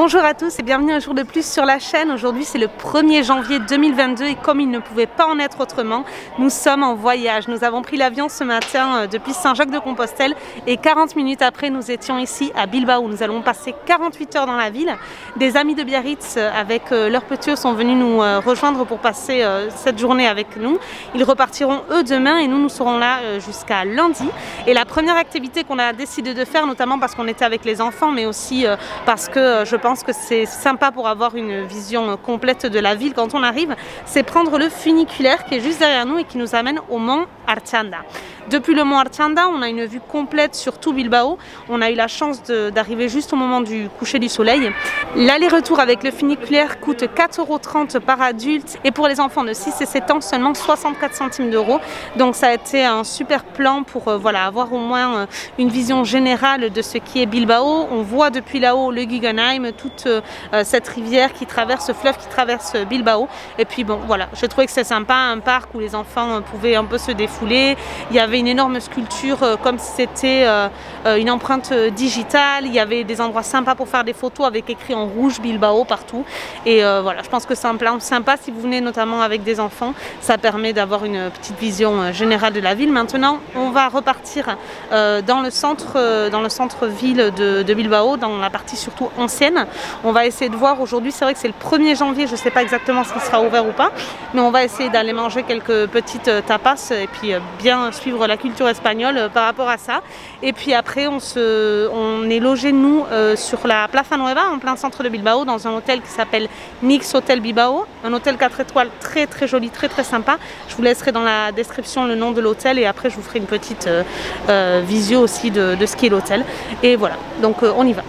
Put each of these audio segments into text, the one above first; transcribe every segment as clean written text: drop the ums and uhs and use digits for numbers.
Bonjour à tous et bienvenue un jour de plus sur la chaîne. Aujourd'hui c'est le 1er janvier 2022 et comme il ne pouvait pas en être autrement, nous sommes en voyage. Nous avons pris l'avion ce matin depuis Saint-Jacques-de-Compostelle et 40 minutes après nous étions ici à Bilbao. Nous allons passer 48 heures dans la ville. Des amis de Biarritz avec leurs petits sont venus nous rejoindre pour passer cette journée avec nous. Ils repartiront eux demain et nous serons là jusqu'à lundi. Et la première activité qu'on a décidé de faire, notamment parce qu'on était avec les enfants mais aussi parce que je pense que c'est sympa pour avoir une vision complète de la ville quand on arrive, c'est prendre le funiculaire qui est juste derrière nous et qui nous amène au mont Artxanda. Depuis le mont Artxanda, on a une vue complète sur tout Bilbao. On a eu la chance d'arriver juste au moment du coucher du soleil. L'aller-retour avec le funiculaire coûte 4,30 € par adulte et pour les enfants de 6 et 7 ans seulement 64 centimes d'euros. Donc ça a été un super plan pour voilà, avoir au moins une vision générale de ce qui est Bilbao. On voit depuis là-haut le Guggenheim, toute cette rivière qui traverse, ce fleuve qui traverse Bilbao. Et puis bon voilà, j'ai trouvé que c'est sympa, un parc où les enfants pouvaient un peu se défouler. Il y avait une énorme sculpture comme si c'était une empreinte digitale. Il y avait des endroits sympas pour faire des photos avec écrit en rouge Bilbao partout. Et voilà, je pense que c'est un plan sympa si vous venez notamment avec des enfants. Ça permet d'avoir une petite vision générale de la ville. Maintenant, on va repartir dans le centre-ville de Bilbao, dans la partie surtout ancienne. On va essayer de voir aujourd'hui, c'est vrai que c'est le 1er janvier, je ne sais pas exactement ce qui sera ouvert ou pas, mais on va essayer d'aller manger quelques petites tapas et puis bien suivre la culture espagnole par rapport à ça. Et puis après, on est logé nous sur la Plaza Nueva, en plein centre de Bilbao, dans un hôtel qui s'appelle Nix Hotel Bilbao, un hôtel 4 étoiles très très joli, très très sympa. Je vous laisserai dans la description le nom de l'hôtel et après je vous ferai une petite visio aussi de ce qu'est l'hôtel. Et voilà, donc on y va.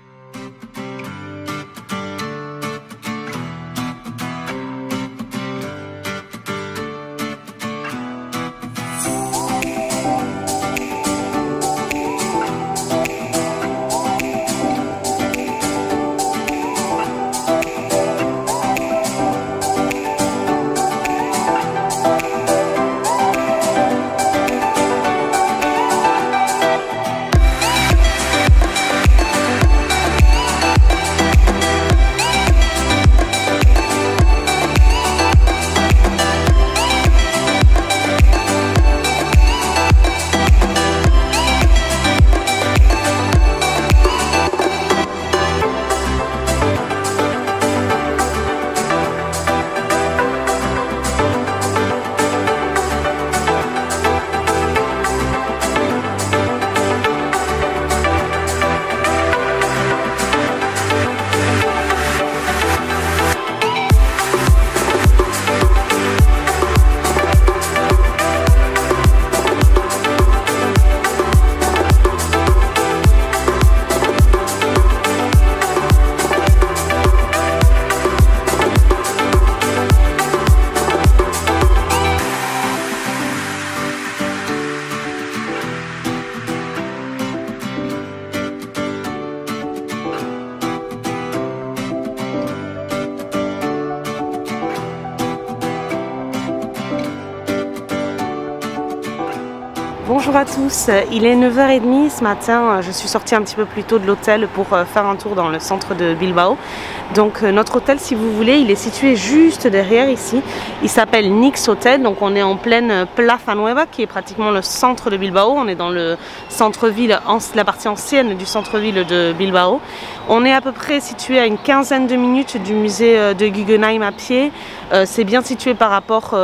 Bonjour à tous, il est 9h30 ce matin, je suis sortie un petit peu plus tôt de l'hôtel pour faire un tour dans le centre de Bilbao. Donc notre hôtel, si vous voulez, il est situé juste derrière ici, il s'appelle Nix Hotel, donc on est en pleine Plaza Nueva qui est pratiquement le centre de Bilbao, on est dans le centre-ville, la partie ancienne du centre-ville de Bilbao. On est à peu près situé à une quinzaine de minutes du musée de Guggenheim à pied, c'est bien situé par rapport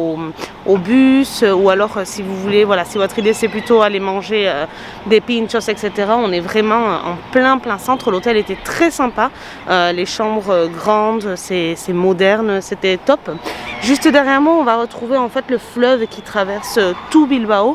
au bus ou alors si vous voulez, voilà, si votre idée c'est plutôt aller manger des pinchos etc, on est vraiment en plein centre. L'hôtel était très sympa, les chambres grandes, c'est moderne, c'était top. Juste derrière moi on va retrouver en fait le fleuve qui traverse tout Bilbao.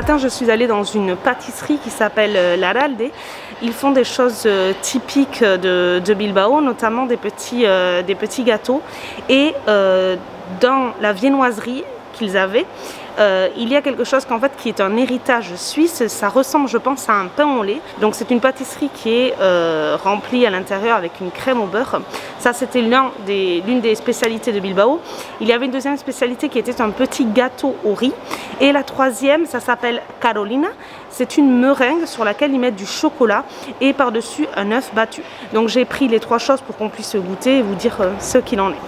matin, je suis allée dans une pâtisserie qui s'appelle Laralde. Ils font des choses typiques de Bilbao, notamment des petits gâteaux. Et dans la viennoiserie qu'ils avaient, il y a quelque chose qui est un héritage suisse. Ça ressemble, je pense, à un pain au lait. Donc c'est une pâtisserie qui est remplie à l'intérieur avec une crème au beurre. Ça, c'était l'une des spécialités de Bilbao. Il y avait une deuxième spécialité qui était un petit gâteau au riz. Et la troisième, ça s'appelle Carolina. C'est une meringue sur laquelle ils mettent du chocolat et par-dessus un œuf battu. Donc j'ai pris les trois choses pour qu'on puisse goûter et vous dire ce qu'il en est.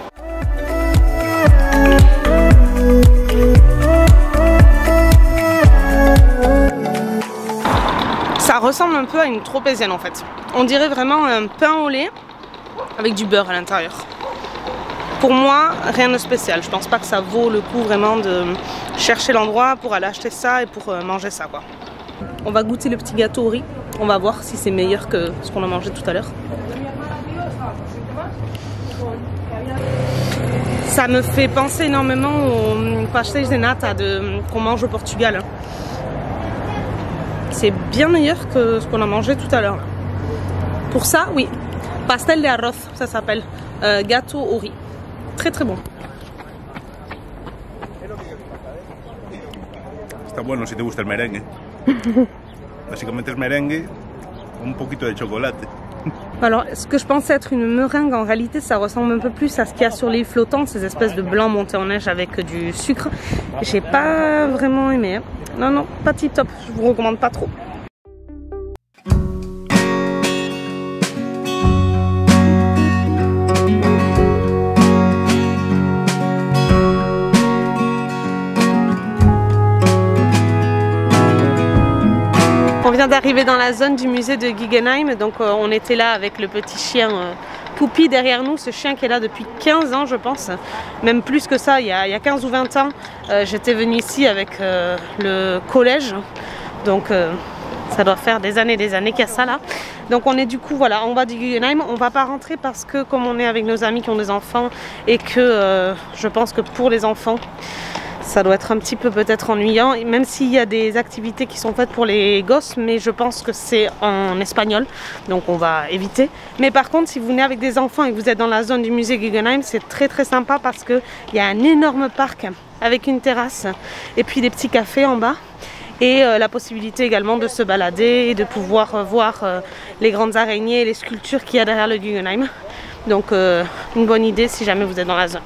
Ça ressemble un peu à une tropézienne en fait. On dirait vraiment un pain au lait avec du beurre à l'intérieur. Pour moi, rien de spécial. Je pense pas que ça vaut le coup vraiment de chercher l'endroit pour aller acheter ça et pour manger ça quoi. On va goûter le petit gâteau au riz. On va voir si c'est meilleur que ce qu'on a mangé tout à l'heure. Ça me fait penser énormément au pastéis de nata qu'on mange au Portugal. C'est bien meilleur que ce qu'on a mangé tout à l'heure. Pour ça, oui. Pastel de arroz, ça s'appelle. Gâteau au riz. Très très bon. Está bueno si te gusta el merengue. Básicamente es merengue, un poquito de chocolate. Alors, ce que je pensais être une meringue, en réalité, ça ressemble un peu plus à ce qu'il y a sur les flottants, ces espèces de blancs montés en neige avec du sucre. J'ai pas vraiment aimé. Non, non, pas tip top. Je vous recommande pas trop. On vient d'arriver dans la zone du musée de Guggenheim, donc on était là avec le petit chien Poupie derrière nous, ce chien qui est là depuis 15 ans je pense, même plus que ça, il y a 15 ou 20 ans, j'étais venue ici avec le collège, donc ça doit faire des années qu'il y a ça là. Donc on est du coup, voilà, on va du Guggenheim, on va pas rentrer parce que comme on est avec nos amis qui ont des enfants et que je pense que pour les enfants, ça doit être un petit peu peut-être ennuyant, même s'il y a des activités qui sont faites pour les gosses, mais je pense que c'est en espagnol, donc on va éviter. Mais par contre, si vous venez avec des enfants et que vous êtes dans la zone du musée Guggenheim, c'est très très sympa parce qu'il y a un énorme parc avec une terrasse et puis des petits cafés en bas. Et la possibilité également de se balader et de pouvoir voir les grandes araignées et les sculptures qu'il y a derrière le Guggenheim. Donc une bonne idée si jamais vous êtes dans la zone.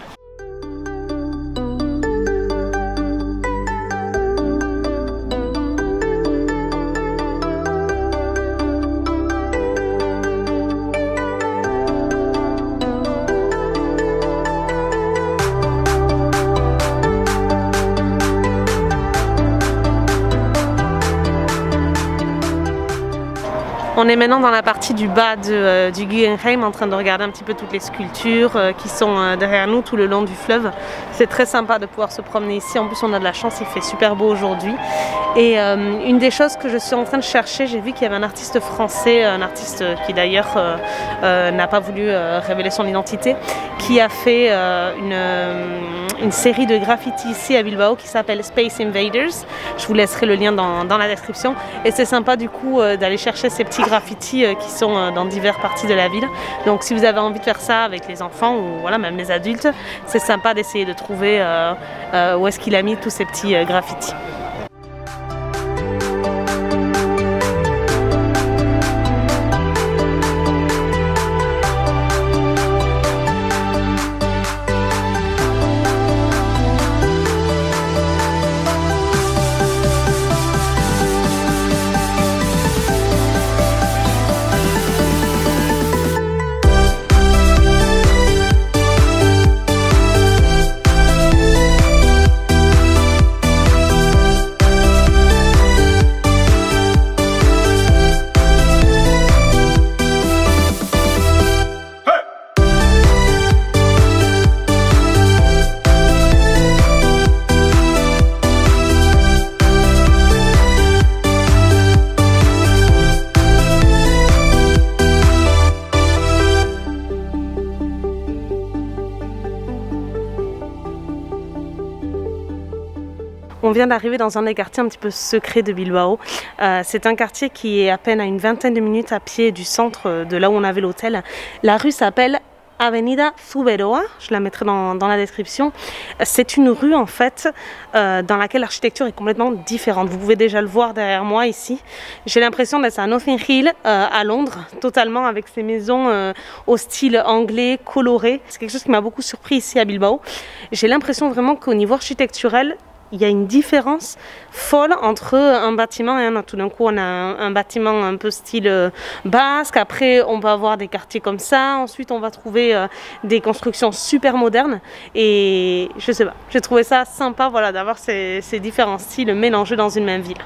On est maintenant dans la partie du bas du Guggenheim en train de regarder un petit peu toutes les sculptures qui sont derrière nous tout le long du fleuve. C'est très sympa de pouvoir se promener ici. En plus on a de la chance, il fait super beau aujourd'hui. Et une des choses que je suis en train de chercher, j'ai vu qu'il y avait un artiste français, un artiste qui d'ailleurs n'a pas voulu révéler son identité, qui a fait une série de graffitis ici à Bilbao qui s'appelle Space Invaders. Je vous laisserai le lien dans la description. Et c'est sympa du coup d'aller chercher ces petits graffitis qui sont dans diverses parties de la ville. Donc si vous avez envie de faire ça avec les enfants ou voilà, même les adultes, c'est sympa d'essayer de trouver où est-ce qu'il a mis tous ces petits graffitis. On vient d'arriver dans un des quartiers un petit peu secrets de Bilbao. C'est un quartier qui est à peine à une vingtaine de minutes à pied du centre de là où on avait l'hôtel. La rue s'appelle Avenida Zuberoa, je la mettrai dans la description. C'est une rue en fait dans laquelle l'architecture est complètement différente. Vous pouvez déjà le voir derrière moi ici. J'ai l'impression d'être à Notting Hill à Londres, totalement avec ces maisons au style anglais, coloré. C'est quelque chose qui m'a beaucoup surpris ici à Bilbao. J'ai l'impression vraiment qu'au niveau architectural, il y a une différence folle entre un bâtiment et un autre. Tout d'un coup, on a un bâtiment un peu style basque. Après, on va avoir des quartiers comme ça. Ensuite, on va trouver des constructions super modernes. Et je sais pas, j'ai trouvé ça sympa, voilà, d'avoir ces différents styles mélangés dans une même ville.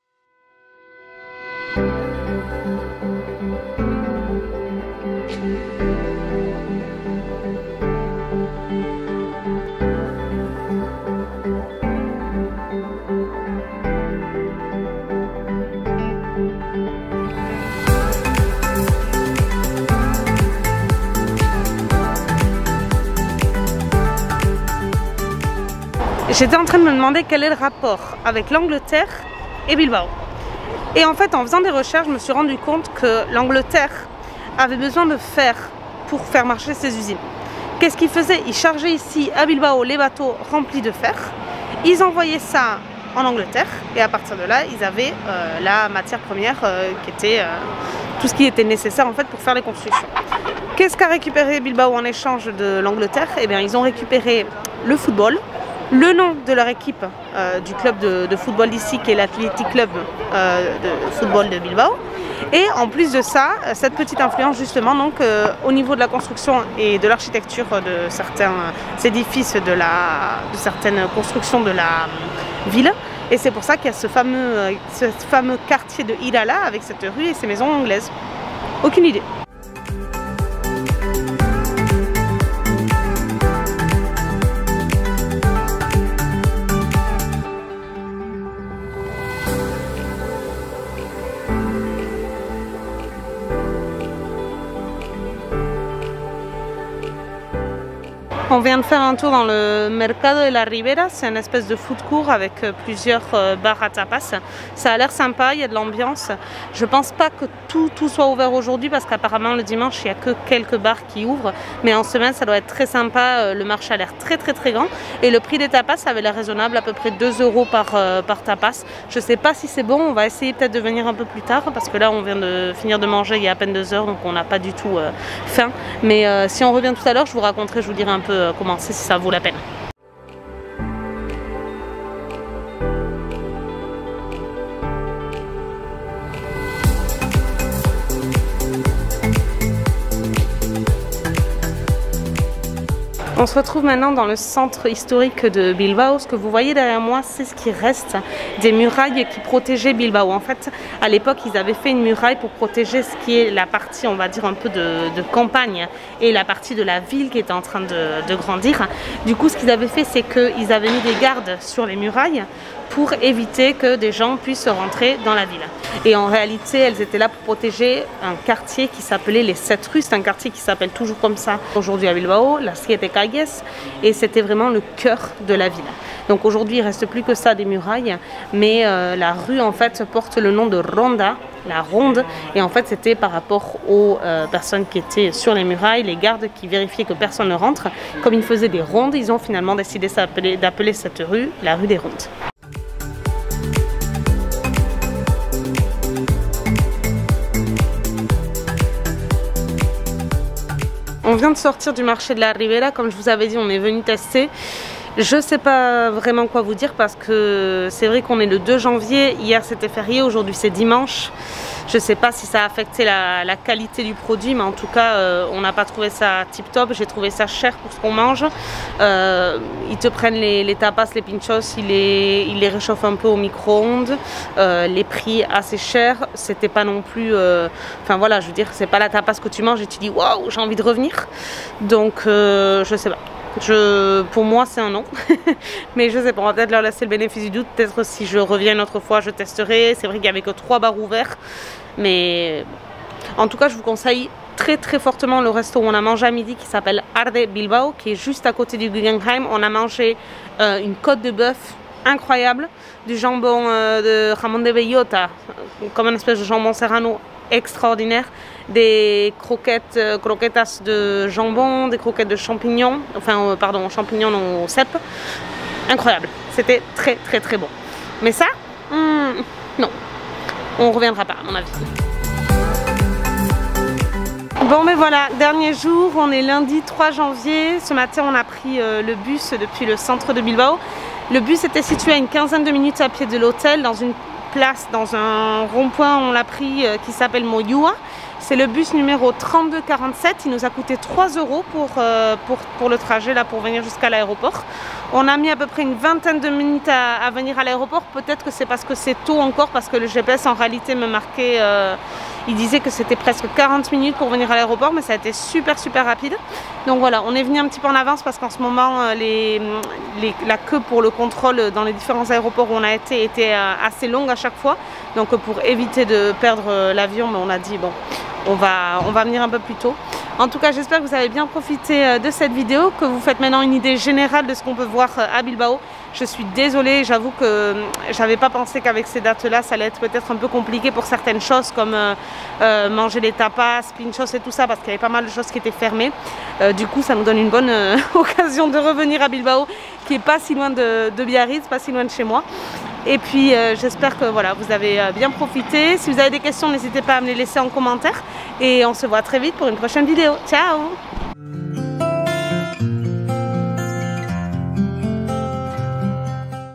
J'étais en train de me demander quel est le rapport avec l'Angleterre et Bilbao. Et en fait, en faisant des recherches, je me suis rendu compte que l'Angleterre avait besoin de fer pour faire marcher ses usines. Qu'est-ce qu'ils faisaient? Ils chargeaient ici à Bilbao les bateaux remplis de fer. Ils envoyaient ça en Angleterre et à partir de là, ils avaient la matière première qui était tout ce qui était nécessaire en fait pour faire les constructions. Qu'est-ce qu'a récupéré Bilbao en échange de l'Angleterre? Eh bien, ils ont récupéré le football, le nom de leur équipe du club de football d'ici qui est l'Athletic Club de football de Bilbao. Et en plus de ça, cette petite influence justement donc au niveau de la construction et de l'architecture de certains édifices, de certaines constructions de la ville. Et c'est pour ça qu'il y a ce fameux quartier de Irala avec cette rue et ces maisons anglaises. Aucune idée. On vient de faire un tour dans le Mercado de la Ribera, c'est une espèce de food court avec plusieurs bars à tapas. Ça a l'air sympa, il y a de l'ambiance. Je pense pas que tout soit ouvert aujourd'hui parce qu'apparemment le dimanche il n'y a que quelques bars qui ouvrent. Mais en semaine ça doit être très sympa, le marché a l'air très grand. Et le prix des tapas avait l'air raisonnable, à peu près 2 € par tapas. Je sais pas si c'est bon, on va essayer peut-être de venir un peu plus tard parce que là on vient de finir de manger il y a à peine 2 heures donc on n'a pas du tout faim. Mais si on revient tout à l'heure je vous raconterai, je vous dirai un peu comment c'est, si ça vaut la peine. On se retrouve maintenant dans le centre historique de Bilbao. Ce que vous voyez derrière moi, c'est ce qui reste des murailles qui protégeaient Bilbao. En fait, à l'époque, ils avaient fait une muraille pour protéger ce qui est la partie, on va dire, un peu de campagne et la partie de la ville qui était en train de grandir. Du coup, ce qu'ils avaient fait, c'est qu'ils avaient mis des gardes sur les murailles pour éviter que des gens puissent rentrer dans la ville. Et en réalité, elles étaient là pour protéger un quartier qui s'appelait les 7 rues. C'est un quartier qui s'appelle toujours comme ça aujourd'hui à Bilbao, la Siete Calles, et c'était vraiment le cœur de la ville. Donc aujourd'hui, il ne reste plus que ça des murailles, mais la rue en fait porte le nom de Ronda, la ronde, et en fait c'était par rapport aux personnes qui étaient sur les murailles, les gardes qui vérifiaient que personne ne rentre. Comme ils faisaient des rondes, ils ont finalement décidé d'appeler cette rue la rue des Rondes. On vient de sortir du marché de la Ribera, comme je vous avais dit, on est venu tester. Je ne sais pas vraiment quoi vous dire parce que c'est vrai qu'on est le 2 janvier, hier c'était férié, aujourd'hui c'est dimanche. Je ne sais pas si ça a affecté la qualité du produit, mais en tout cas on n'a pas trouvé ça tip top, j'ai trouvé ça cher pour ce qu'on mange. Ils te prennent les tapas, les pinchos, ils les réchauffent un peu au micro-ondes, les prix assez chers, c'était pas non plus, enfin voilà, je veux dire, c'est pas la tapas que tu manges et tu dis waouh, j'ai envie de revenir. Donc je sais pas. Pour moi c'est un non, mais je sais pas, on va peut-être leur laisser le bénéfice du doute, peut-être si je reviens une autre fois je testerai. C'est vrai qu'il n'y avait que 3 bars ouverts, mais en tout cas je vous conseille très fortement le resto où on a mangé à midi qui s'appelle Arde Bilbao, qui est juste à côté du Guggenheim. On a mangé une côte de bœuf incroyable, du jambon de jamón de bellota, comme une espèce de jambon serrano extraordinaire, des croquetas de jambon, des croquettes de champignons, enfin pardon, champignons non, au cèpe, incroyable, c'était très très très bon. Mais ça, non, on reviendra pas à mon avis. Bon mais voilà, dernier jour, on est lundi 3 janvier, ce matin on a pris le bus depuis le centre de Bilbao. Le bus était situé à une quinzaine de minutes à pied de l'hôtel, dans une place, dans un rond-point, on l'a pris qui s'appelle Moyua. C'est le bus numéro 3247, il nous a coûté 3 € pour le trajet, là, pour venir jusqu'à l'aéroport. On a mis à peu près une vingtaine de minutes à venir à l'aéroport, peut-être que c'est parce que c'est tôt encore, parce que le GPS en réalité me marquait, il disait que c'était presque 40 minutes pour venir à l'aéroport, mais ça a été super rapide. Donc voilà, on est venu un petit peu en avance parce qu'en ce moment, la queue pour le contrôle dans les différents aéroports où on a été était assez longue à chaque fois. Donc pour éviter de perdre l'avion, on a dit bon, on va venir un peu plus tôt. En tout cas, j'espère que vous avez bien profité de cette vidéo, que vous faites maintenant une idée générale de ce qu'on peut voir à Bilbao. Je suis désolée, j'avoue que j'avais pas pensé qu'avec ces dates-là, ça allait être peut-être un peu compliqué pour certaines choses comme manger les tapas, pinchos et tout ça, parce qu'il y avait pas mal de choses qui étaient fermées. Du coup, ça nous donne une bonne occasion de revenir à Bilbao, qui est pas si loin de Biarritz, pas si loin de chez moi. Et puis j'espère que voilà, vous avez bien profité. Si vous avez des questions, n'hésitez pas à me les laisser en commentaire. Et on se voit très vite pour une prochaine vidéo. Ciao!